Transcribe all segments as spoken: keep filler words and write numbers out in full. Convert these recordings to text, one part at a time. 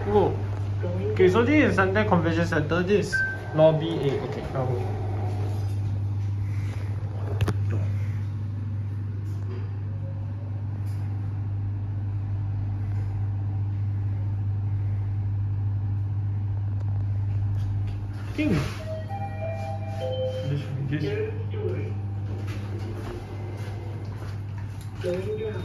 Oh. Okay, so this is Suntec Convention Centre. This is lobby A. Okay, now go. King. This should be this. Third story. Going down.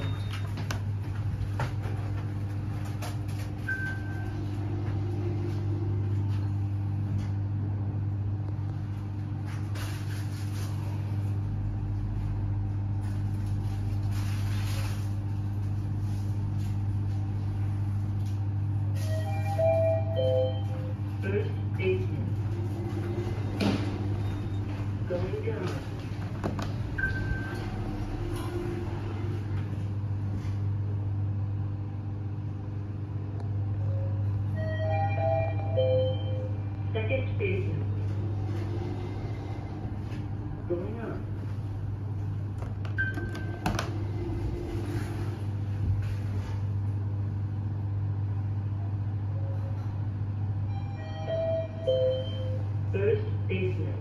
First basement. Going down. Second basement. Going up. First basement.